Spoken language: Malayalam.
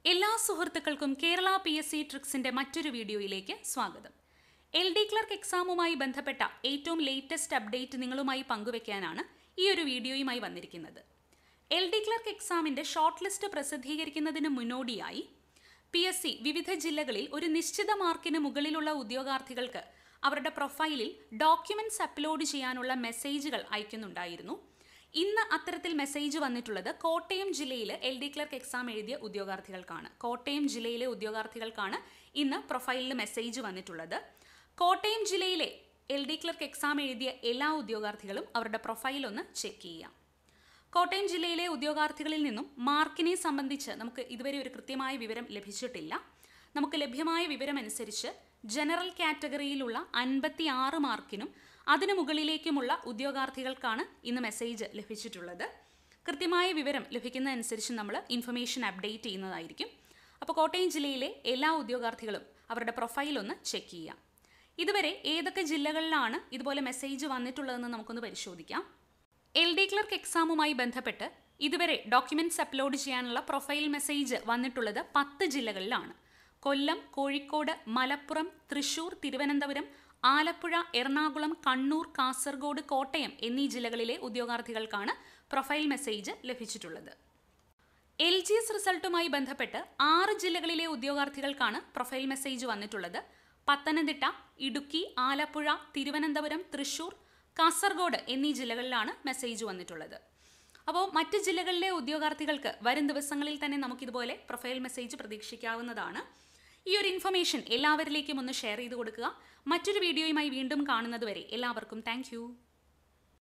എല്ലാ സുഹൃത്തുക്കൾക്കും കേരള PSC ട്രിക്സിന്റെ മറ്റൊരു വീഡിയോയിലേക്ക് സ്വാഗതം. LD ക്ലർക്ക് എക്സാമുമായി ബന്ധപ്പെട്ട ഏറ്റവും ലേറ്റസ്റ്റ് അപ്ഡേറ്റ് നിങ്ങളുമായി പങ്കുവെക്കാനാണ് ഈ ഒരു വീഡിയോയുമായി വന്നിരിക്കുന്നത്. LD ക്ലർക്ക് എക്സാമിന്റെ ഷോർട്ട് ലിസ്റ്റ് പ്രസിദ്ധീകരിക്കുന്നതിന് മുന്നോടിയായി PSC വിവിധ ജില്ലകളിൽ ഒരു നിശ്ചിത മാർക്കിന് മുകളിലുള്ള ഉദ്യോഗാർത്ഥികൾക്ക് അവരുടെ പ്രൊഫൈലിൽ ഡോക്യുമെന്റ്സ് അപ്ലോഡ് ചെയ്യാനുള്ള മെസ്സേജുകൾ അയക്കുന്നുണ്ടായിരുന്നു. ഇന്ന് അത്തരത്തിൽ മെസ്സേജ് വന്നിട്ടുള്ളത് കോട്ടയം ജില്ലയിൽ LD ക്ലർക്ക് എക്സാം എഴുതിയ ഉദ്യോഗാർത്ഥികൾക്കാണ്. കോട്ടയം ജില്ലയിലെ ഉദ്യോഗാർത്ഥികൾക്കാണ് ഇന്ന് പ്രൊഫൈലിൽ മെസ്സേജ് വന്നിട്ടുള്ളത്. കോട്ടയം ജില്ലയിലെ LD ക്ലർക്ക് എക്സാം എഴുതിയ എല്ലാ ഉദ്യോഗാർത്ഥികളും അവരുടെ പ്രൊഫൈൽ ഒന്ന് ചെക്ക് ചെയ്യുക. കോട്ടയം ജില്ലയിലെ ഉദ്യോഗാർത്ഥികളിൽ നിന്നും മാർക്കിനെ സംബന്ധിച്ച് നമുക്ക് ഇതുവരെ ഒരു കൃത്യമായ വിവരം ലഭിച്ചിട്ടില്ല. നമുക്ക് ലഭ്യമായ വിവരമനുസരിച്ച് ജനറൽ കാറ്റഗറിയിലുള്ള 56 മാർക്കിനും അതിനു മുകളിലേക്കുമുള്ള ഉദ്യോഗാർത്ഥികൾക്കാണ് ഇന്ന് മെസ്സേജ് ലഭിച്ചിട്ടുള്ളത്. കൃത്യമായ വിവരം ലഭിക്കുന്നതനുസരിച്ച് നമ്മൾ ഇൻഫർമേഷൻ അപ്ഡേറ്റ് ചെയ്യുന്നതായിരിക്കും. അപ്പോൾ കോട്ടയം ജില്ലയിലെ എല്ലാ ഉദ്യോഗാർത്ഥികളും അവരുടെ പ്രൊഫൈൽ ഒന്ന് ചെക്ക് ചെയ്യാം. ഇതുവരെ ഏതൊക്കെ ജില്ലകളിലാണ് ഇതുപോലെ മെസ്സേജ് വന്നിട്ടുള്ളതെന്ന് നമുക്കൊന്ന് പരിശോധിക്കാം. LD ക്ലർക്ക് എക്സാമുമായി ബന്ധപ്പെട്ട് ഇതുവരെ ഡോക്യുമെന്റ്സ് അപ്ലോഡ് ചെയ്യാനുള്ള പ്രൊഫൈൽ മെസ്സേജ് വന്നിട്ടുള്ളത് 10 ജില്ലകളിലാണ്. കൊല്ലം, കോഴിക്കോട്, മലപ്പുറം, തൃശൂർ, തിരുവനന്തപുരം, ആലപ്പുഴ, എറണാകുളം, കണ്ണൂർ, കാസർഗോഡ്, കോട്ടയം എന്നീ ജില്ലകളിലെ ഉദ്യോഗാർത്ഥികൾക്കാണ് പ്രൊഫൈൽ മെസ്സേജ് ലഭിച്ചിട്ടുള്ളത്. LGS റിസൾട്ടുമായി ബന്ധപ്പെട്ട് 6 ജില്ലകളിലെ ഉദ്യോഗാർത്ഥികൾക്കാണ് പ്രൊഫൈൽ മെസ്സേജ് വന്നിട്ടുള്ളത്. പത്തനംതിട്ട, ഇടുക്കി, ആലപ്പുഴ, തിരുവനന്തപുരം, തൃശൂർ, കാസർഗോഡ് എന്നീ ജില്ലകളിലാണ് മെസ്സേജ് വന്നിട്ടുള്ളത്. അപ്പോൾ മറ്റ് ജില്ലകളിലെ ഉദ്യോഗാർത്ഥികൾക്ക് വരും ദിവസങ്ങളിൽ തന്നെ നമുക്കിതുപോലെ പ്രൊഫൈൽ മെസ്സേജ് പ്രതീക്ഷിക്കാവുന്നതാണ്. ഈ ഒരു ഇൻഫർമേഷൻ എല്ലാവരിലേക്കും ഒന്ന് ഷെയർ ചെയ്ത് കൊടുക്കുക. മറ്റൊരു വീഡിയോയുമായി വീണ്ടും കാണുന്നത് വരെ എല്ലാവർക്കും താങ്ക്